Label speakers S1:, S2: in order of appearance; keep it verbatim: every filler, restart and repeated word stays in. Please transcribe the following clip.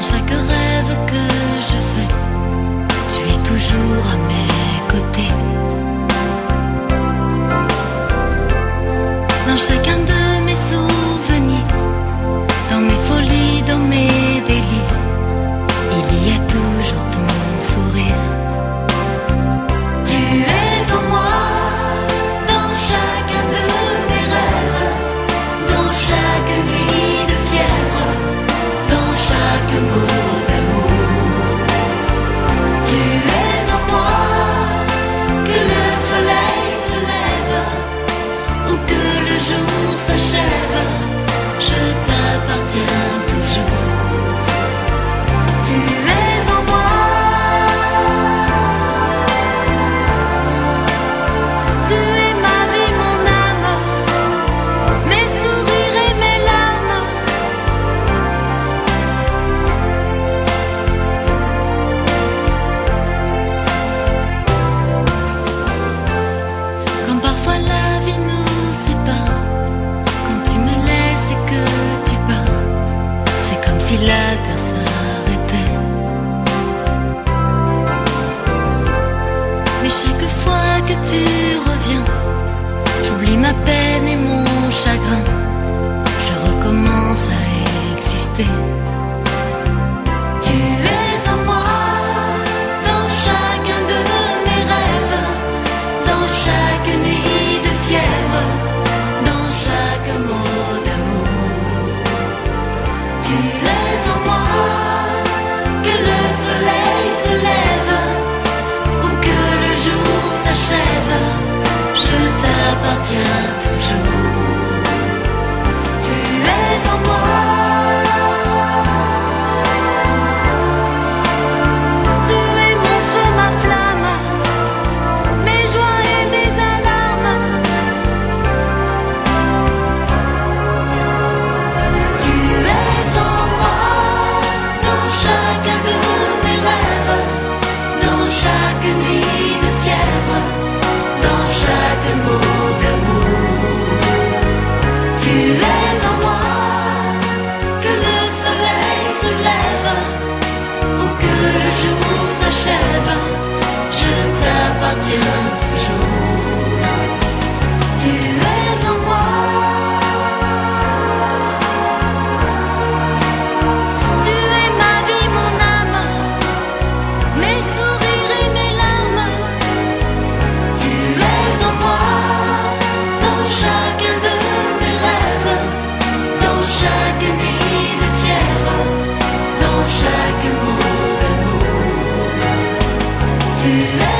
S1: chaque rêve que je fais, tu es toujours à mes côtés. Dans chacun de mes souvenirs, dans mes folies, dans mes délires, il y a toujours ton sourire. Tu es en moi, dans chacun de mes rêves, dans chaque nuit de fièvre, dans chaque mot d'amour. Tu es en moi, que le soleil se lève ou que le jour s'achève, je t'appartiens toujours. Tu es en moi, tu es ma vie, mon âme, mes sourires et mes larmes. Quand parfois la vie nous sépare, quand tu me laisses et que tu pars, c'est comme si la terre s'arrêtait. Mais chaque fois que tu reviens, j'oublie ma peine et mon chagrin, je recommence à exister. Tu es en moi, dans chacun de mes rêves, dans chaque nuit de fièvre, dans chaque mot d'amour. Tu es en moi, que le soleil se lève ou que le jour s'achève, je t'appartiens toujours. Tu es en moi, tu es mon feu, ma flamme, mes joies et mes alarmes. Tu es en moi, dans chacun de mes rêves, dans chaque nuit de fièvre, dans chaque mot d'amour. Tu es en moi, que le soleil se lève ou que le jour s'achève, je t'appartiens toujours. Tu es en moi, tu es ma vie, mon âme, mes sourires et mes larmes. Tu es en moi, dans chacun de mes rêves, dans chaque nuit de fièvre, dans chaque mot d'amour. Tu es